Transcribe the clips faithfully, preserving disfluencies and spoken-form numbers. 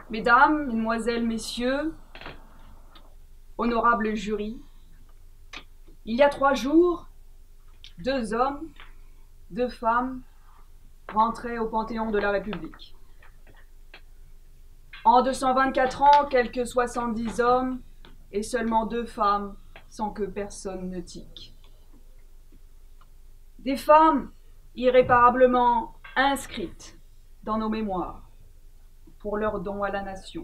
Mesdames, Mesdemoiselles, Messieurs, honorable jury, il y a trois jours, deux hommes, deux femmes rentraient au Panthéon de la République. En deux cent vingt-quatre ans, quelques soixante-dix hommes et seulement deux femmes sans que personne ne tique. Des femmes irréparablement inscrites dans nos mémoires pour leur don à la nation.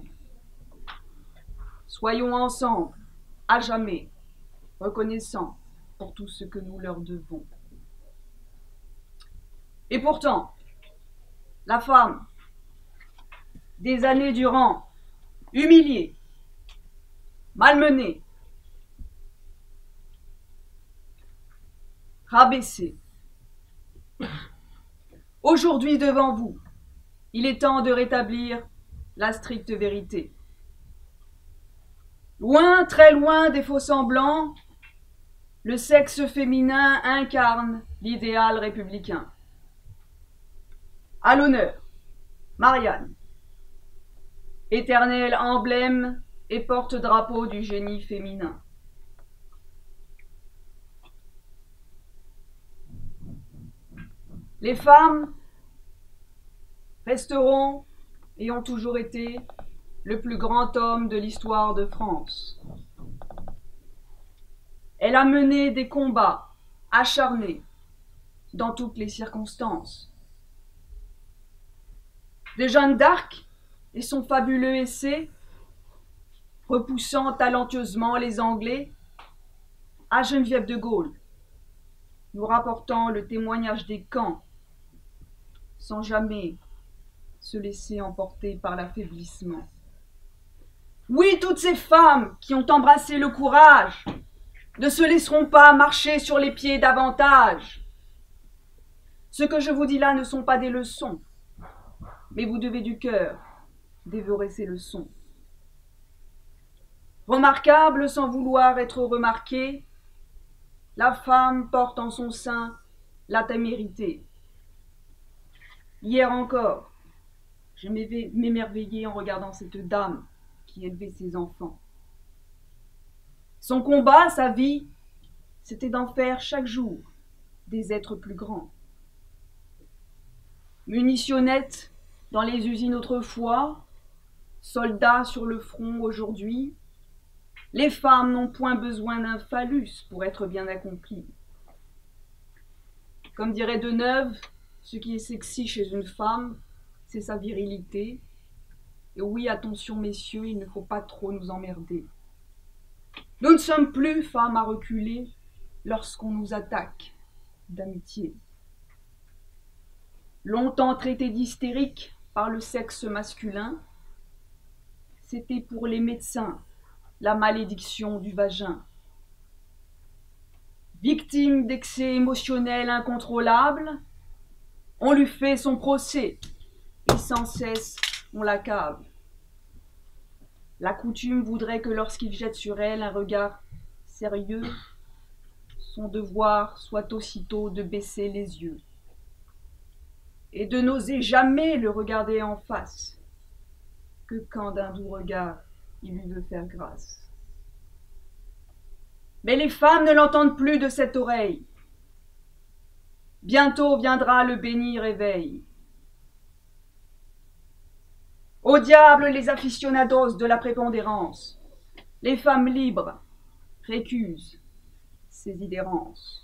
Soyons ensemble, à jamais, reconnaissants pour tout ce que nous leur devons. Et pourtant, la femme, des années durant, humiliée, malmenée, rabaissée, aujourd'hui devant vous, il est temps de rétablir la stricte vérité. Loin, très loin des faux semblants, le sexe féminin incarne l'idéal républicain. À l'honneur, Marianne, éternel emblème et porte-drapeau du génie féminin. Les femmes resteront et ont toujours été le plus grand homme de l'histoire de France. Elle a mené des combats acharnés dans toutes les circonstances. De Jeanne d'Arc et son fabuleux essai, repoussant talentueusement les Anglais, à Geneviève de Gaulle, nous rapportant le témoignage des camps, sans jamais se laisser emporter par l'affaiblissement. Oui, toutes ces femmes qui ont embrassé le courage ne se laisseront pas marcher sur les pieds davantage. Ce que je vous dis là ne sont pas des leçons, mais vous devez du cœur dévorer ces leçons. Remarquable sans vouloir être remarquée, la femme porte en son sein la témérité. Hier encore, je m'émerveillais en regardant cette dame qui élevait ses enfants. Son combat, sa vie, c'était d'en faire chaque jour des êtres plus grands. Munitionnettes dans les usines autrefois, soldats sur le front aujourd'hui, les femmes n'ont point besoin d'un phallus pour être bien accomplies. Comme dirait Deneuve, ce qui est sexy chez une femme, c'est sa virilité. Et oui, attention messieurs, il ne faut pas trop nous emmerder. Nous ne sommes plus femmes à reculer lorsqu'on nous attaque d'amitié. Longtemps traitées d'hystériques par le sexe masculin, c'était pour les médecins la malédiction du vagin. Victime d'excès émotionnels incontrôlables, on lui fait son procès et sans cesse on l'accable. La coutume voudrait que lorsqu'il jette sur elle un regard sérieux, son devoir soit aussitôt de baisser les yeux et de n'oser jamais le regarder en face, que quand d'un doux regard il lui veut faire grâce. Mais les femmes ne l'entendent plus de cette oreille. Bientôt viendra le béni réveil. Au diable les aficionados de la prépondérance, les femmes libres récusent ces idérances.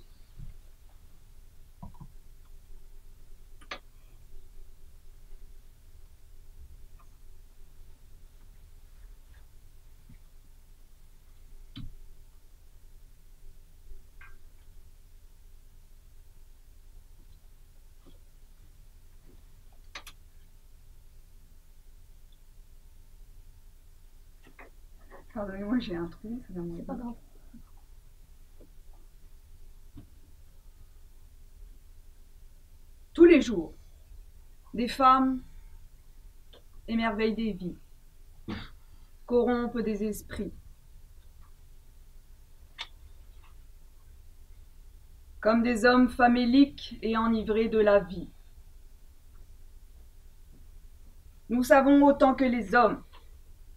Pardonnez-moi, j'ai un trou. C'est pas grave. Tous les jours, des femmes émerveillent des vies, corrompent des esprits. Comme des hommes faméliques et enivrés de la vie. Nous savons autant que les hommes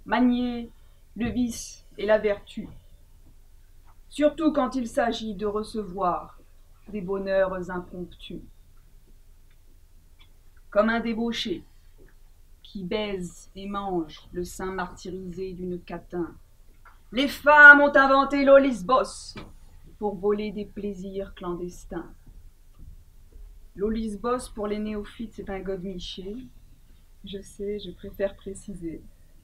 manier le vice et la vertu, surtout quand il s'agit de recevoir des bonheurs impromptus. Comme un débauché qui baise et mange le sein martyrisé d'une catin, les femmes ont inventé l'olisbos pour voler des plaisirs clandestins. L'olisbos, pour les néophytes, c'est un godemiché. Je sais, je préfère préciser.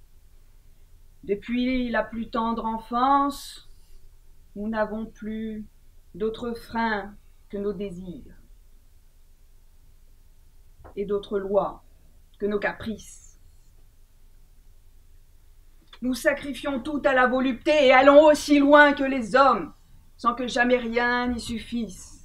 Depuis la plus tendre enfance, nous n'avons plus d'autres freins que nos désirs et d'autres lois que nos caprices. Nous sacrifions tout à la volupté et allons aussi loin que les hommes, sans que jamais rien n'y suffise.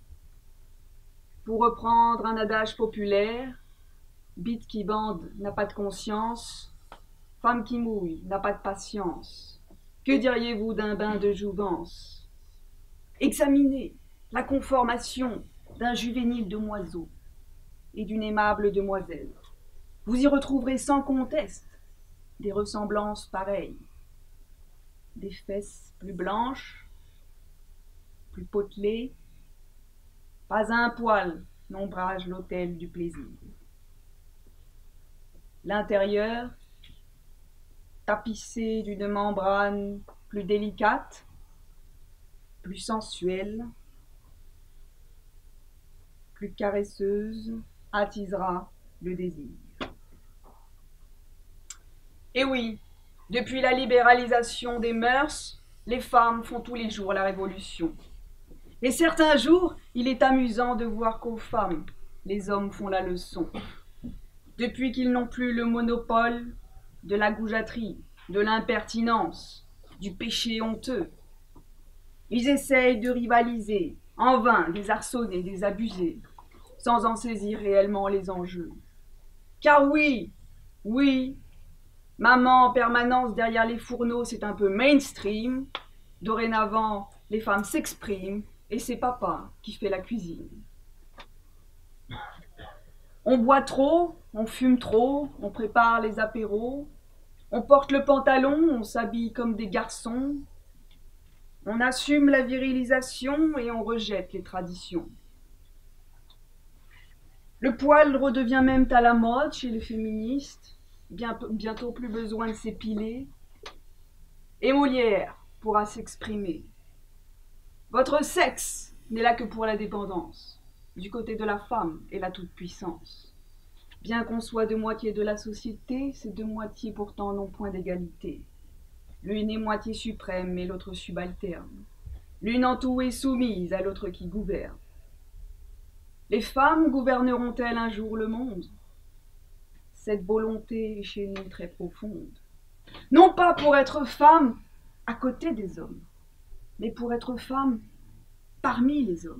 Pour reprendre un adage populaire, bite qui bande n'a pas de conscience, femme qui mouille n'a pas de patience. Que diriez-vous d'un bain de jouvence? Examinez la conformation d'un juvénile demoiseau et d'une aimable demoiselle. Vous y retrouverez sans conteste des ressemblances pareilles. Des fesses plus blanches, plus potelées, pas un poil n'ombrage l'autel du plaisir. L'intérieur, tapissé d'une membrane plus délicate, plus sensuelle, plus caresseuse, attisera le désir. Et oui, depuis la libéralisation des mœurs, les femmes font tous les jours la révolution. Et certains jours, il est amusant de voir qu'aux femmes, les hommes font la leçon. Depuis qu'ils n'ont plus le monopole de la goujaterie, de l'impertinence, du péché honteux, ils essayent de rivaliser, en vain désarçonner, désabuser, sans en saisir réellement les enjeux. Car oui, oui, maman en permanence derrière les fourneaux, c'est un peu mainstream. Dorénavant, les femmes s'expriment et c'est papa qui fait la cuisine. On boit trop, on fume trop, on prépare les apéros, on porte le pantalon, on s'habille comme des garçons, on assume la virilisation et on rejette les traditions. Le poil redevient même à la mode chez les féministes, bien, bientôt plus besoin de s'épiler, et Molière pourra s'exprimer. Votre sexe n'est là que pour la dépendance, du côté de la femme et la toute-puissance. Bien qu'on soit deux moitiés de la société, ces deux moitiés pourtant n'ont point d'égalité. L'une est moitié suprême et l'autre subalterne. L'une en tout est soumise à l'autre qui gouverne. Les femmes gouverneront-elles un jour le monde? Cette volonté est chez nous très profonde. Non pas pour être femme à côté des hommes, mais pour être femme parmi les hommes.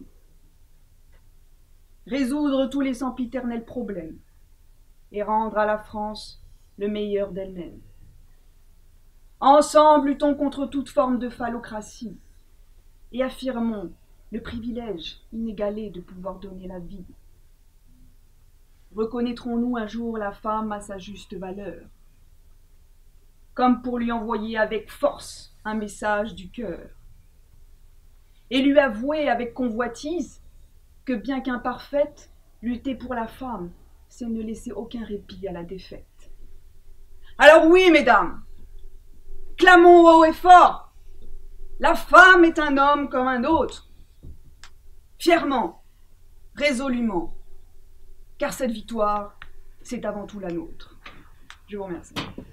Résoudre tous les sempiternels problèmes et rendre à la France le meilleur d'elle-même. Ensemble, luttons contre toute forme de phallocratie et affirmons le privilège inégalé de pouvoir donner la vie. Reconnaîtrons-nous un jour la femme à sa juste valeur, comme pour lui envoyer avec force un message du cœur, et lui avouer avec convoitise que bien qu'imparfaite, lutter pour la femme, c'est ne laisser aucun répit à la défaite. Alors oui, mesdames, clamons haut et fort, la femme est un homme comme un autre, fièrement, résolument, car cette victoire, c'est avant tout la nôtre. Je vous remercie.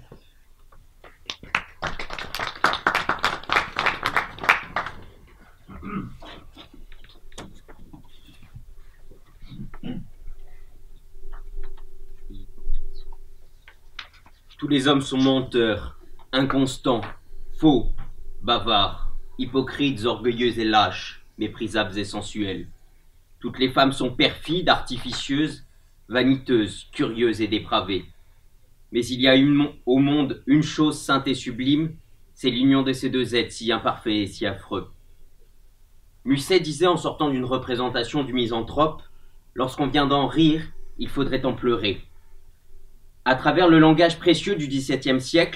Tous les hommes sont menteurs, inconstants, faux, bavards, hypocrites, orgueilleux et lâches, méprisables et sensuels. Toutes les femmes sont perfides, artificieuses, vaniteuses, curieuses et dépravées. Mais il y a une, au monde une chose sainte et sublime, c'est l'union de ces deux êtres si imparfaits et si affreux. Musset disait en sortant d'une représentation du misanthrope, « Lorsqu'on vient d'en rire, il faudrait en pleurer ». À travers le langage précieux du dix-septième siècle,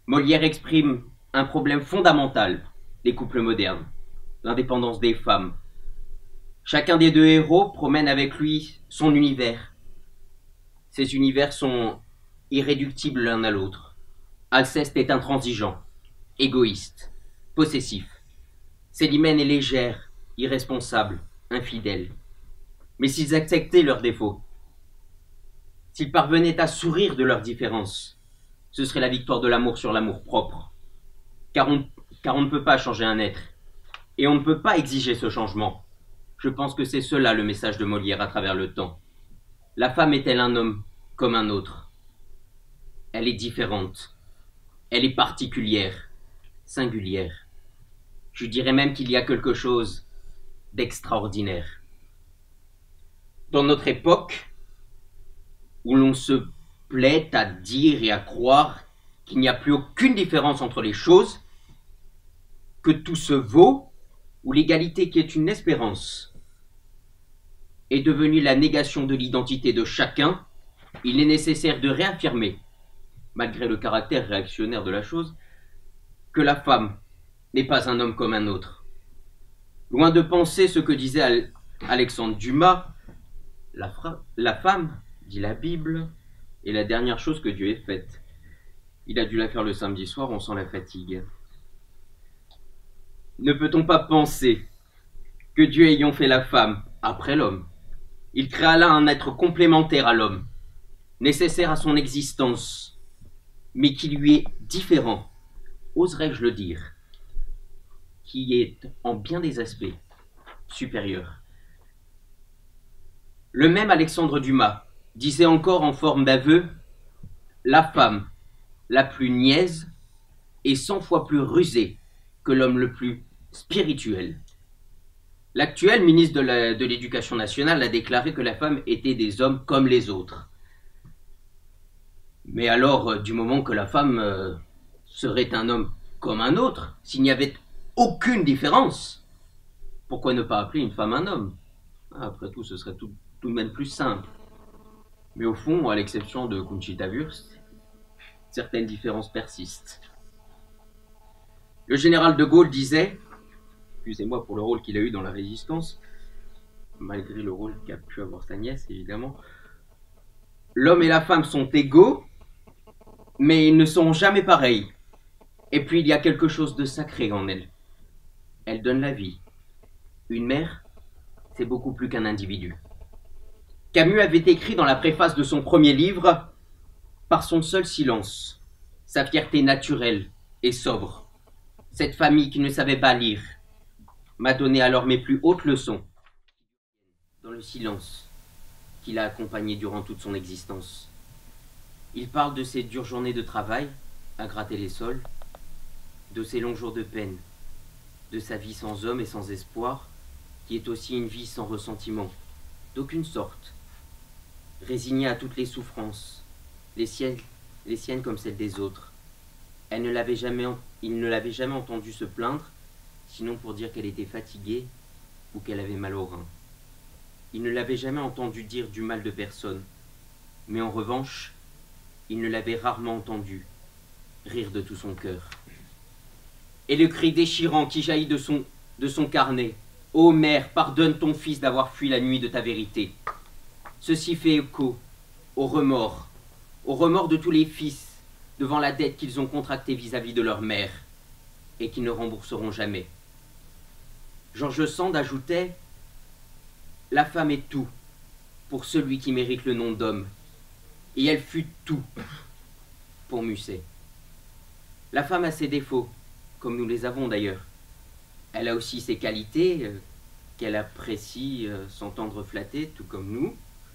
Molière exprime un problème fondamental des couples modernes, l'indépendance des femmes. Chacun des deux héros promène avec lui son univers. Ces univers sont irréductibles l'un à l'autre. Alceste est intransigeant, égoïste, possessif. Célimène est légère, irresponsable, infidèle. Mais s'ils acceptaient leurs défauts, s'ils parvenaient à sourire de leurs différences, ce serait la victoire de l'amour sur l'amour propre. Car on, car on ne peut pas changer un être, et on ne peut pas exiger ce changement. Je pense que c'est cela le message de Molière à travers le temps. La femme est-elle un homme comme un autre? Elle est différente. Elle est particulière, singulière. Je dirais même qu'il y a quelque chose d'extraordinaire. Dans notre époque, où l'on se plaît à dire et à croire qu'il n'y a plus aucune différence entre les choses, que tout se vaut, où l'égalité qui est une espérance est devenue la négation de l'identité de chacun, il est nécessaire de réaffirmer, malgré le caractère réactionnaire de la chose, que la femme n'est pas un homme comme un autre. Loin de penser ce que disait Al- Alexandre Dumas, la, fra- la femme, dit la Bible, est la dernière chose que Dieu ait faite. Il a dû la faire le samedi soir, on sent la fatigue. Ne peut-on pas penser que Dieu ayant fait la femme après l'homme, il créa là un être complémentaire à l'homme, nécessaire à son existence, mais qui lui est différent, oserais-je le dire, qui est en bien des aspects supérieur. Le même Alexandre Dumas disait encore en forme d'aveu: la femme la plus niaise est cent fois plus rusée que l'homme le plus spirituel. L'actuel ministre de la- de l'Éducation nationale a déclaré que la femme était des hommes comme les autres. Mais alors, euh, du moment que la femme euh, serait un homme comme un autre, s'il n'y avait aucune différence, pourquoi ne pas appeler une femme un homme? Après tout, ce serait tout, tout de même plus simple. Mais au fond, à l'exception de Conchita Wurst, certaines différences persistent. Le général de Gaulle disait, excusez-moi pour le rôle qu'il a eu dans la Résistance, malgré le rôle qu'a pu avoir sa nièce, évidemment, l'homme et la femme sont égaux, mais ils ne sont jamais pareils. Et puis il y a quelque chose de sacré en elle. Elle donne la vie. Une mère, c'est beaucoup plus qu'un individu. Camus avait écrit dans la préface de son premier livre, par son seul silence, sa fierté naturelle et sobre, cette famille qui ne savait pas lire, m'a donné alors mes plus hautes leçons, dans le silence qui l'a accompagné durant toute son existence. Il parle de ses dures journées de travail, à gratter les sols, de ses longs jours de peine, de sa vie sans homme et sans espoir, qui est aussi une vie sans ressentiment, d'aucune sorte, résignée à toutes les souffrances, les siennes, les siennes comme celles des autres. Elle ne l'avait jamais, il ne l'avait jamais entendu se plaindre, sinon pour dire qu'elle était fatiguée ou qu'elle avait mal au rein. Il ne l'avait jamais entendu dire du mal de personne, mais en revanche, il ne l'avait rarement entendu rire de tout son cœur. Et le cri déchirant qui jaillit de son, de son carnet: « Ô mère, pardonne ton fils d'avoir fui la nuit de ta vérité. » Ceci fait écho au remords, au remords de tous les fils devant la dette qu'ils ont contractée vis-à-vis de leur mère et qu'ils ne rembourseront jamais. George Sand ajoutait: « La femme est tout pour celui qui mérite le nom d'homme, et elle fut tout pour Musset. » La femme a ses défauts, comme nous les avons d'ailleurs. Elle a aussi ses qualités, euh, qu'elle apprécie euh, s'entendre flatter, tout comme nous.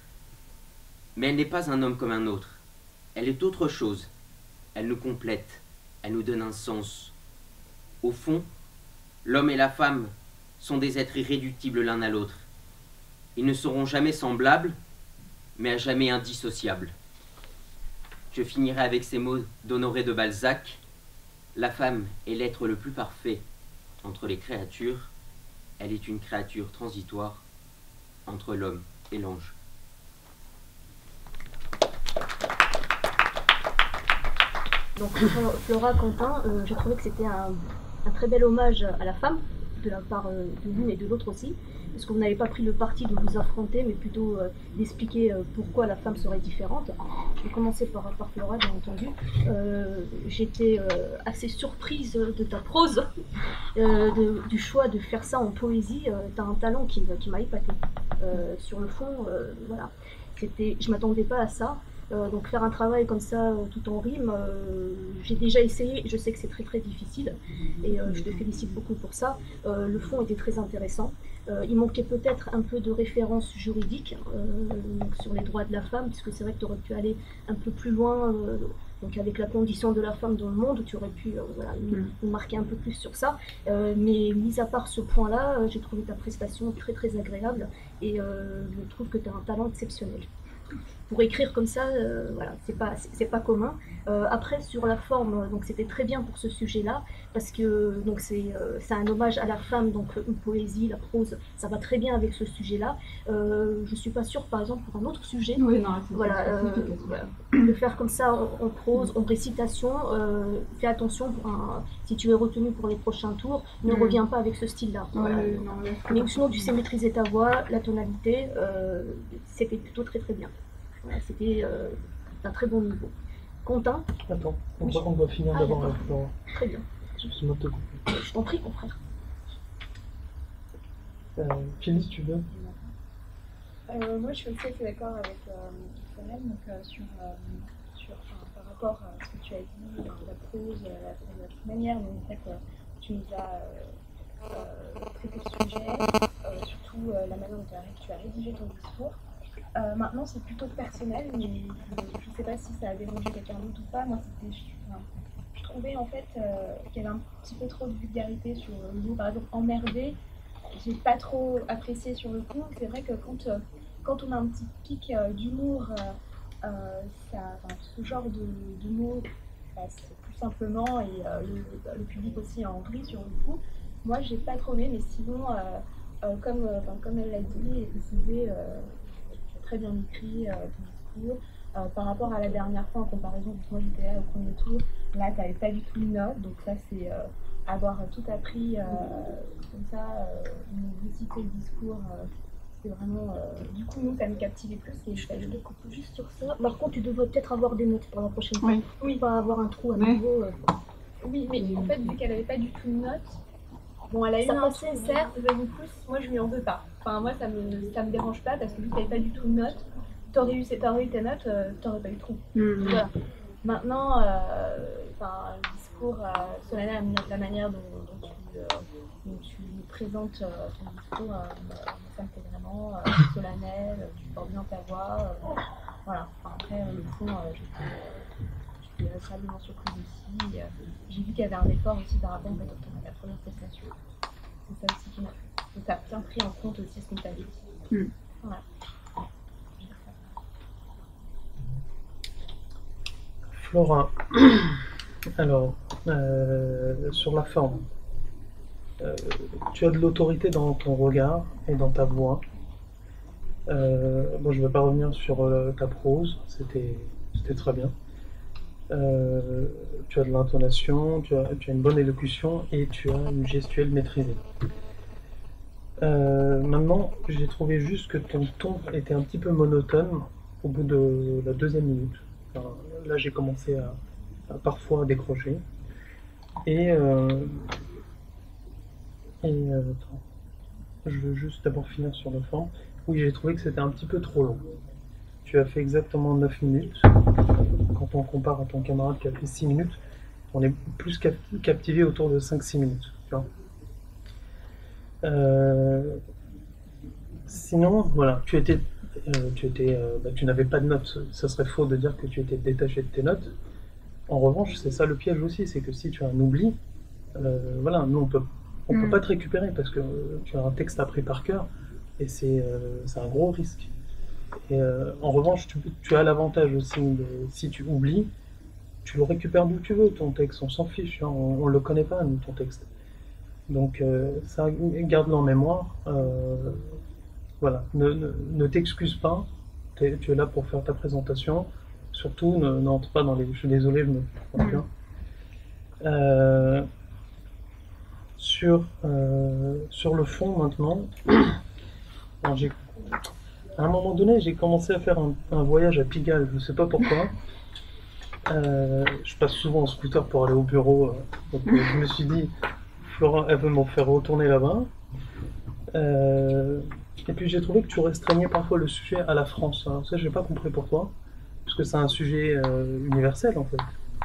Mais elle n'est pas un homme comme un autre. Elle est autre chose. Elle nous complète, elle nous donne un sens. Au fond, l'homme et la femme sont des êtres irréductibles l'un à l'autre. Ils ne seront jamais semblables, mais à jamais indissociables. Je finirai avec ces mots d'Honoré de Balzac: « La femme est l'être le plus parfait entre les créatures. Elle est une créature transitoire entre l'homme et l'ange. » Donc Flora Quentin, euh, j'ai trouvé que c'était un, un très bel hommage à la femme, de la part euh, de l'une et de l'autre aussi, parce que vous n'avez pas pris le parti de vous affronter, mais plutôt euh, d'expliquer euh, pourquoi la femme serait différente. Je vais commencer par, par Flora, bien entendu. Euh, J'étais euh, assez surprise de ta prose, euh, de, du choix de faire ça en poésie. Euh, tu as un talent qui, qui m'a épaté. Euh, sur le fond, euh, voilà. Je m'attendais pas à ça. Euh, donc faire un travail comme ça euh, tout en rime, euh, j'ai déjà essayé, je sais que c'est très très difficile et euh, je te félicite beaucoup pour ça. Euh, le fond était très intéressant. Euh, il manquait peut-être un peu de références juridiques euh, donc sur les droits de la femme, puisque c'est vrai que tu aurais pu aller un peu plus loin, euh, donc avec la condition de la femme dans le monde, tu aurais pu euh, voilà, nous, nous marquer un peu plus sur ça. Euh, mais mis à part ce point-là, euh, j'ai trouvé ta prestation très très agréable et euh, je trouve que tu as un talent exceptionnel. Pour écrire comme ça, euh, voilà, c'est pas, c'est pas commun. Euh, après, sur la forme, donc c'était très bien pour ce sujet-là, parce que donc c'est euh, un hommage à la femme, donc une poésie, la prose, ça va très bien avec ce sujet-là. Euh, je suis pas sûre, par exemple, pour un autre sujet, oui, non, voilà, euh, voilà, le faire comme ça en, en prose, en récitation, euh, fais attention, pour un, si tu es retenu pour les prochains tours, ne mmh. reviens pas avec ce style-là. Voilà. Oui, non, mais sinon, tu sais maîtriser ta voix, la tonalité, euh, c'était plutôt très très bien. Voilà, c'était euh, un très bon niveau. Quentin. Attends, on, oui. doit, on doit finir ah, d'abord avec Flora. Très bien. Je, je t'en prie, mon frère. Euh, Phyllis, tu veux euh, Moi, je suis aussi assez d'accord avec euh, Florel, donc euh, sur, euh, sur enfin, par rapport à ce que tu as dit, euh, la prose, la, la, la manière dont en fait, euh, tu nous as euh, euh, traité le sujet, euh, surtout euh, la manière dont tu as rédigé ton discours. Euh, maintenant, c'est plutôt personnel, mais je ne sais pas si ça a dérangé quelqu'un d'autre ou pas. Moi, c'était, enfin, je trouvais en fait euh, qu'il y avait un petit peu trop de vulgarité sur le mot. Par exemple, emmerdé, j'ai pas trop apprécié sur le coup. C'est vrai que quand, euh, quand on a un petit pic euh, d'humour, euh, euh, ce genre de, de mots passe plus simplement et euh, le, le public aussi en rit sur le coup. Moi, j'ai pas trop aimé, mais sinon, euh, euh, comme, euh, comme elle l'a dit et précisé, euh, très bien écrit euh, ton discours. Euh, par rapport à la dernière fois, en comparaison, moi j'étais là au premier tour, là tu n'avais pas du tout une note, donc ça c'est euh, avoir tout appris euh, comme ça, euh, nous réciter le discours, euh, c'était vraiment. Euh, du coup, nous ça nous captivait plus. Et je, je te coupe juste sur ça. Par contre, tu devrais peut-être avoir des notes pour la prochaine fois. Oui, oui, pas avoir un trou à oui. nouveau. Euh. Oui, mais en fait, vu qu'elle n'avait pas du tout de note, bon, elle a eu un trou, certes, mais du coup, moi je lui en veux pas. Enfin, moi, ça me, ça me dérange pas parce que vu que t'avais pas du tout de notes, t'aurais eu, t'aurais eu tes notes, euh, t'aurais pas eu de trou. Mmh. Voilà. Maintenant, euh, le discours euh, solennel, la manière dont, dont, tu, euh, dont tu nous présentes euh, ton discours, euh, ça me fait vraiment euh, solennel, tu portes bien ta voix. Euh, voilà. Enfin, après, euh, le fond, euh, j'étais euh, agréablement surprise aussi. Euh, J'ai vu qu'il y avait un effort aussi par rapport en fait, à la première prestation. C'est ça aussi qui m'a plu. Donc, tu as bien pris en compte aussi ce qu'on t'a dit. Mm. Voilà. Flora, alors, euh, sur la forme, euh, tu as de l'autorité dans ton regard et dans ta voix. Euh, bon, je ne vais pas revenir sur euh, ta prose, c'était très bien. Euh, tu as de l'intonation, tu as, tu as une bonne élocution et tu as une gestuelle maîtrisée. Euh, maintenant, j'ai trouvé juste que ton ton était un petit peu monotone au bout de la deuxième minute. Enfin, là, j'ai commencé à, à parfois décrocher. Et, euh, et euh, attends, je veux juste d'abord finir sur la forme. Oui, j'ai trouvé que c'était un petit peu trop long. Tu as fait exactement neuf minutes. Quand on compare à ton camarade qui a fait six minutes, on est plus cap captivé autour de cinq six minutes. Tu vois. Euh, sinon, voilà, tu étais, euh, tu étais, euh, bah, tu n'avais pas de notes. Ça serait faux de dire que tu étais détaché de tes notes. En revanche, c'est ça le piège aussi, c'est que si tu as un oubli, euh, voilà, nous on peut, on mm. peut pas te récupérer parce que euh, tu as un texte appris par cœur et c'est euh, un gros risque. Et euh, en revanche, tu, tu as l'avantage aussi de, si tu oublies, tu le récupères d'où tu veux ton texte, on s'en fiche, hein, on, on le connaît pas nous ton texte. Donc euh, ça, garde-le en mémoire. Euh, voilà, ne, ne, ne t'excuse pas. Es, tu es là pour faire ta présentation. Surtout, n'entre pas dans les. Je suis désolé, je me. Euh, sur, euh, sur le fond maintenant, alors, j'ai- à un moment donné, j'ai commencé à faire un, un voyage à Pigalle, je ne sais pas pourquoi. Euh, je passe souvent en scooter pour aller au bureau, euh, donc euh, je me suis dit, Flora, elle veut m'en faire retourner là-bas. Euh, et puis j'ai trouvé que tu restreignais parfois le sujet à la France. Alors ça, j'ai pas compris pourquoi, parce que c'est un sujet euh, universel en fait.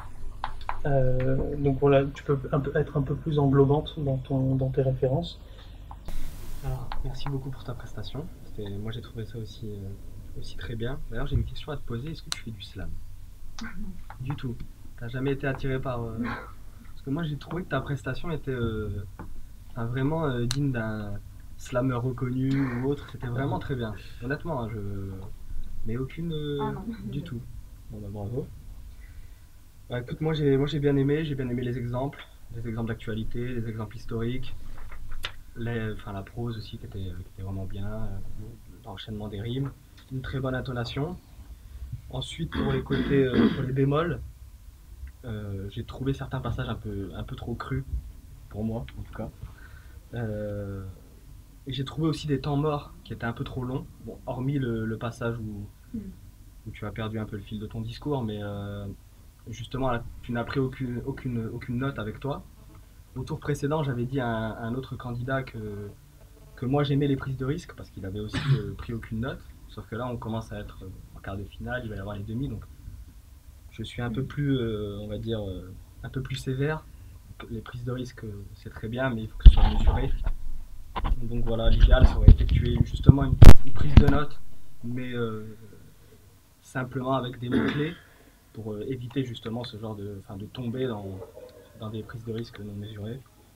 Euh, donc voilà, tu peux un peu, être un peu plus englobante dans, ton, dans tes références. Alors, merci beaucoup pour ta prestation. C'était- Moi, j'ai trouvé ça aussi, euh, aussi très bien. D'ailleurs, j'ai une question à te poser. Est-ce que tu fais du slam? Du tout. T'as jamais été attiré par... euh, Parce que moi, j'ai trouvé que ta prestation était euh, enfin, vraiment euh, digne d'un slameur reconnu ou autre. C'était vraiment très bien. Honnêtement, hein, je... Mais aucune... euh, Ah non. du tout. Bon, bah bravo. Bah, écoute, moi, j'ai moi, j'ai bien aimé. J'ai bien aimé les exemples. Des exemples d'actualité, des exemples historiques. Les- enfin, la prose aussi qui était, qui était vraiment bien, euh, l'enchaînement des rimes, une très bonne intonation. Ensuite, pour les côtés, euh, pour les bémols, euh, j'ai trouvé certains passages un peu, un peu trop crus, pour moi en tout cas. Euh, et j'ai trouvé aussi des temps morts qui étaient un peu trop longs, bon, hormis le, le passage où, où tu as perdu un peu le fil de ton discours, mais euh, justement, là, tu n'as pris aucune, aucune, aucune note avec toi. Au tour précédent, j'avais dit à un, à un autre candidat que que moi j'aimais les prises de risque parce qu'il avait aussi euh, pris aucune note. Sauf que là on commence à être euh, en quart de finale, il va y avoir les demi, donc je suis un peu plus, euh, on va dire, euh, un peu plus sévère. Les prises de risque euh, c'est très bien, mais il faut que ce soit mesuré. Donc voilà, l'idéal ça aurait effectué justement une, une prise de note, mais euh, simplement avec des mots-clés pour euh, éviter justement ce genre de, enfin, de tomber dans, dans des prises de risque non mesurées.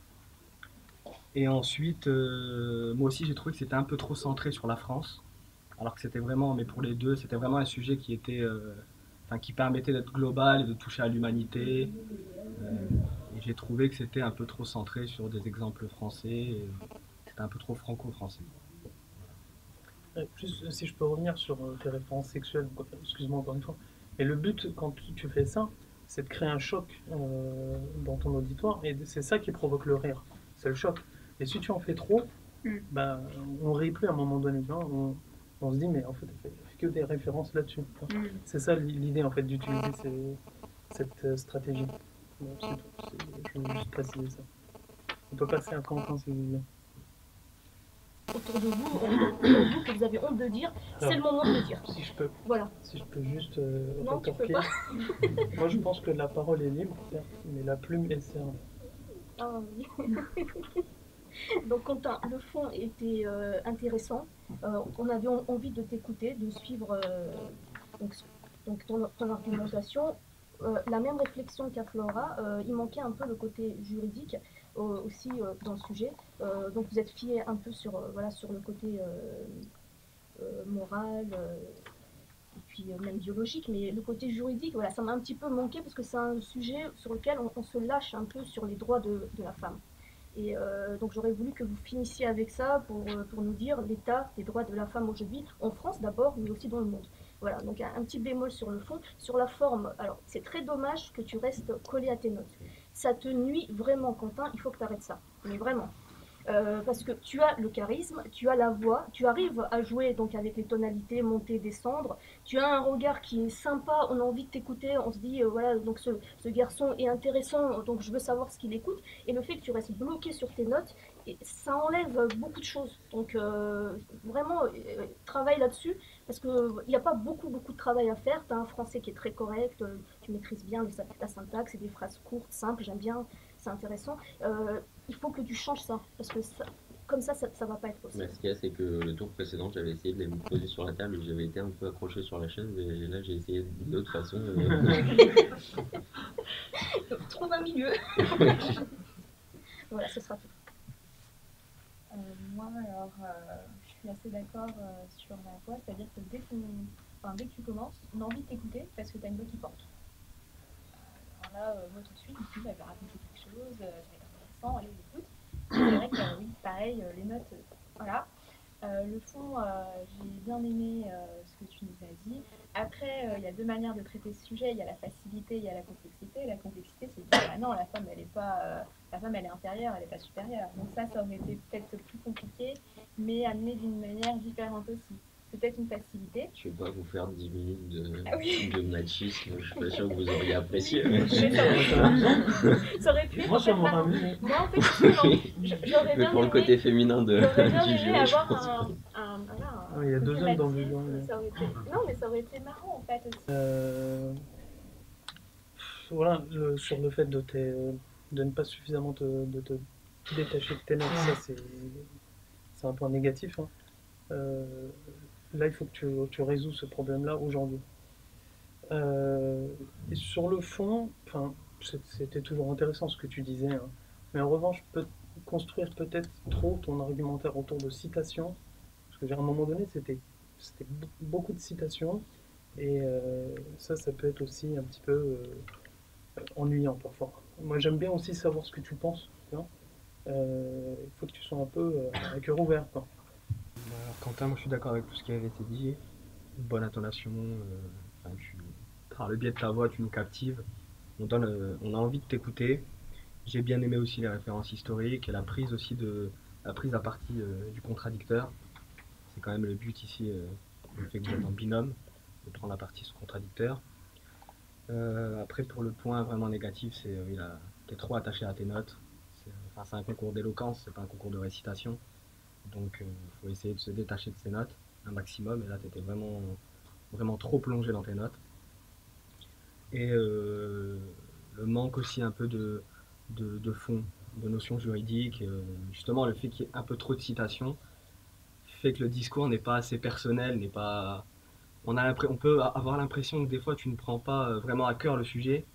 Et ensuite, euh, moi aussi j'ai trouvé que c'était un peu trop centré sur la France, alors que c'était vraiment, mais pour les deux, c'était vraiment un sujet qui était, euh, enfin, qui permettait d'être global et de toucher à l'humanité. Euh, et j'ai trouvé que c'était un peu trop centré sur des exemples français, et c'était un peu trop franco-français. Euh, Juste si je peux revenir sur euh, tes références sexuelles, encore- excuse-moi encore une fois. Mais le but quand tu tu fais ça, c'est de créer un choc euh, dans ton auditoire et c'est ça qui provoque le rire. C'est le choc. Et si tu en fais trop, Mm. bah, on rit plus à un moment donné. Non on, on se dit, mais en fait, elle fait, elle fait que des références là-dessus. Mm. C'est ça l'i- l'idée en fait d'utiliser ces- cette euh, stratégie. Bon, c'est tout. C'est- Je veux juste préciser ça. On peut passer à Quentin si vous voulez. Autour de vous, on entend vous que vous avez honte de dire, c'est le moment de le dire. Si je peux, Voilà. si je peux juste euh, Non, tu peux rétorquer. pas. Moi, je pense que la parole est libre, certes, mais la plume est serve. Ah oui. Donc Quentin, le fond était euh, intéressant. Euh, on avait en- envie de t'écouter, de suivre euh, donc, donc ton, ton argumentation. Euh, la même réflexion qu'à Flora, euh, il manquait un peu le côté juridique euh, aussi euh, dans le sujet. Euh, donc vous êtes fié un peu sur, euh, voilà, sur le côté euh, euh, moral euh, et puis euh, même biologique, mais le côté juridique, voilà, ça m'a un petit peu manqué parce que c'est un sujet sur lequel on, on se lâche un peu sur les droits de, de la femme. Et euh, donc j'aurais voulu que vous finissiez avec ça pour, euh, pour nous dire l'état des droits de la femme aujourd'hui, en France d'abord, mais aussi dans le monde. Voilà, donc un, un petit bémol sur le fond. Sur la forme, alors c'est très dommage que tu restes collé à tes notes. Ça te nuit vraiment, Quentin, il faut que tu arrêtes ça. Mais vraiment. Euh, parce que tu as le charisme, tu as la voix, tu arrives à jouer donc avec les tonalités, monter, descendre, tu as un regard qui est sympa, on a envie de t'écouter, on se dit euh, voilà, donc ce, ce garçon est intéressant, donc je veux savoir ce qu'il écoute, et le fait que tu restes bloqué sur tes notes, et ça enlève beaucoup de choses. Donc euh, vraiment, euh, travaille là-dessus, parce qu'il n'y a pas beaucoup beaucoup de travail à faire, tu as un français qui est très correct, euh, tu maîtrises bien les, la syntaxe, c'est des phrases courtes, simples, j'aime bien, c'est intéressant. Euh, il faut que tu changes ça, parce que ça, comme ça, ça, ça va pas être possible. Mais ce qu'il y a, c'est que le tour précédent, j'avais essayé de les me poser sur la table et j'avais été un peu accroché sur la chaise. Et là, j'ai essayé d'autres façons. Euh... Trouve un milieu. Voilà, ce sera tout. Euh, moi, alors, euh, je suis assez d'accord euh, sur la voix, c'est-à-dire que dès, qu'on, enfin, dès que tu commences, on a envie de t'écouter parce que tu as une voix qui porte. Alors là, euh, moi tout de suite, je me dis, elle va raconter quelque chose, euh, ça va être intéressant, allez, écoute. C'est vrai que euh, oui, pareil, euh, les notes, euh, voilà. Euh, le fond, euh, j'ai bien aimé euh, ce que tu nous as dit. Après, il euh, y a deux manières de traiter ce sujet, il y a la facilité, il y a la complexité. complexité. La complexité, c'est de dire, bah non, la femme, elle est pas, euh, la femme, elle est inférieure, elle n'est pas supérieure. Donc ça, ça aurait été peut-être plus compliqué, mais amené d'une manière différente aussi. C'est peut-être une facilité. Je vais pas vous faire dix minutes de, Ah oui. de machisme, je suis pas sûr que vous auriez apprécié. Oui, mais- mais ça aurait- ça aurait pu être Moi, ça en fait, m'aurait marrant. amusé. Moi, en fait, justement, j- j'aurais Mais bien pour le aimé- côté féminin de, j'aurais bien du aimé jeu, je avoir pense. un, un, voilà, un Ah, il y a deux côté hommes dans le Mathis, jeu, ouais. ça aurait été... Non, mais ça aurait été marrant, en fait, aussi. Euh, Voilà, le- sur le fait de, tes- de ne pas suffisamment te, de te détacher de tes notes, ça c'est c'est un point négatif, hein. Euh, là, il faut que tu, tu résous ce problème-là aujourd'hui. Euh, et sur le fond, enfin, c'est- c'était toujours intéressant ce que tu disais, hein. Mais en revanche, peut construire peut-être trop ton argumentaire autour de citations, parce que à un moment donné, c'était c'était be- beaucoup de citations, et euh, ça, ça peut être aussi un petit peu euh, ennuyant parfois. Moi, j'aime bien aussi savoir ce que tu penses, tu vois. Euh, il faut que tu sois un peu euh, à cœur ouvert, quoi. Alors, Quentin, moi je suis d'accord avec tout ce qui avait été dit. Une bonne intonation, euh, enfin, tu, par le biais de ta voix, tu nous captives. On, donne, euh, on a envie de t'écouter. J'ai bien aimé aussi les références historiques et la prise aussi de la prise à partie euh, du contradicteur. C'est quand même le but ici, euh, le fait que vous êtes en binôme, de prendre la partie sur contradicteur. Euh, après, pour le point vraiment négatif, c'est euh, oui, la- t'es trop attaché à tes notes. C'est enfin, c'est un concours d'éloquence, c'est pas un concours de récitation. Donc, il faut essayer de se détacher de ses notes un maximum. Et là, tu étais vraiment, vraiment trop plongé dans tes notes. Et euh, le manque aussi un peu de, de, de fond, de notions juridiques. euh, justement, le fait qu'il y ait un peu trop de citations fait que le discours n'est pas assez personnel, n'est pas... On, a l'impré- on peut avoir l'impression que des fois, tu ne prends pas euh, vraiment à cœur le sujet